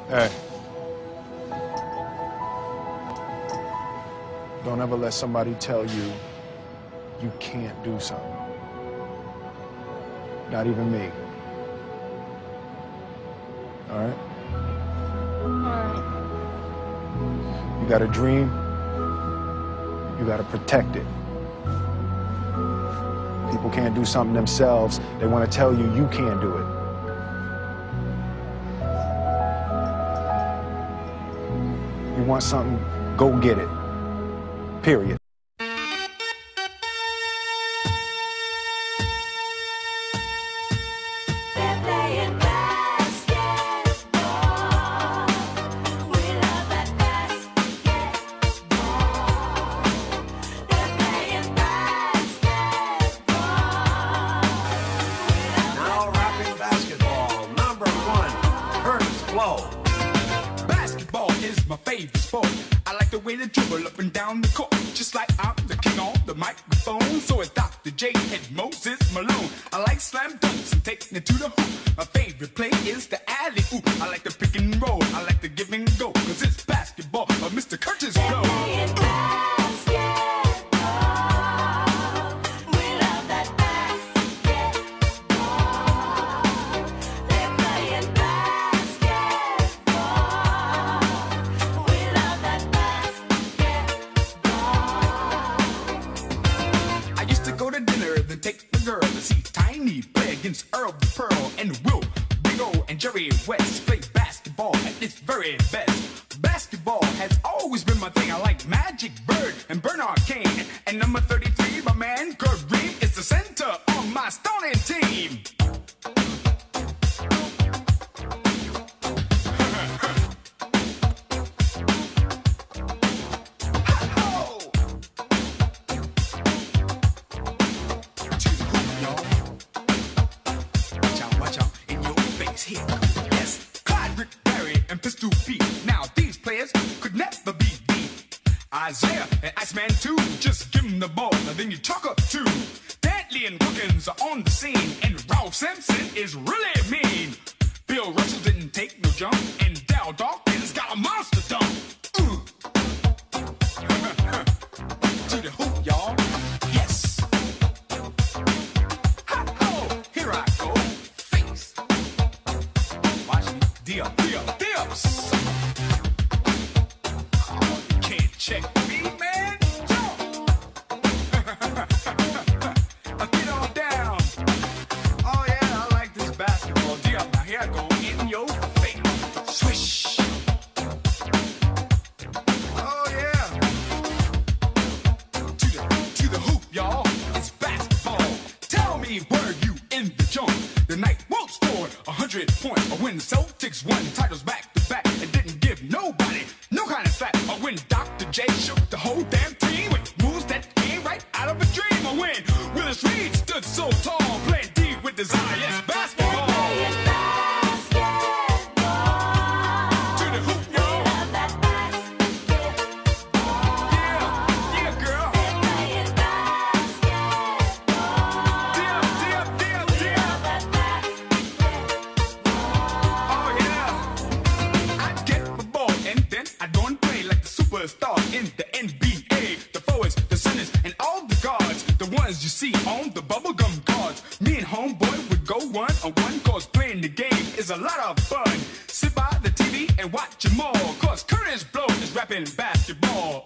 Hey. Don't ever let somebody tell you you can't do something. Not even me. All right? Alright. You got a dream, you got to protect it. People can't do something themselves. They want to tell you you can't do it. You want something, go get it. Period. Basketball is my favorite sport. I like the way they dribble up and down the court, just like I'm the king on the microphone. So is Dr. J and Moses Malone. I like slam dunks and taking it to the hoop. My favorite play is the alley-oop. I like the pick and roll. I like the give and go, cause it's basketball of Mr. Curtis Blow. Take the girl to see Tiny play against Earl the Pearl and Will, Big O, and Jerry West play basketball at its very best. Basketball has always been my thing. I like Magic Bird and Bernard King. And number 33, my man Kareem, is the center on my Stony team. Yes, Clyde, Rick, Barry, and Pistol Pete. Now these players could never be beat. Isaiah and Iceman too, just give them the ball and then you talk up too. Dantley and Wilkins are on the scene, and Ralph Simpson is really mean. Bill Russell didn't take no jump, and Dal Dawkins got a monster dunk. To the hoop, y'all. Yes. Ha-ho, here I go. Dips. Oh, you can't check me, man. Get on down. Oh, yeah, I like this basketball. Dip. Now here I go in your face. Swish. Oh, yeah. To the hoop, y'all. It's basketball. Tell me, were you in the joint the night Walt scored 100 points, or when the Celtics won titles back to back and didn't give nobody no kind of slack, or when Dr. J shook the whole damn team with moves that came right out of a dream, or when Willis Reed stood so tall playing D with desire. Yes, basketball. To the hoop, y'all. Yeah, girl. Star in the NBA, the forwards, the centers, and all the guards, the ones you see on the bubblegum cards. Me and homeboy would go one-on-one, cause playing the game is a lot of fun. Sit by the TV and watch them all, cause Curtis Blow is rapping basketball.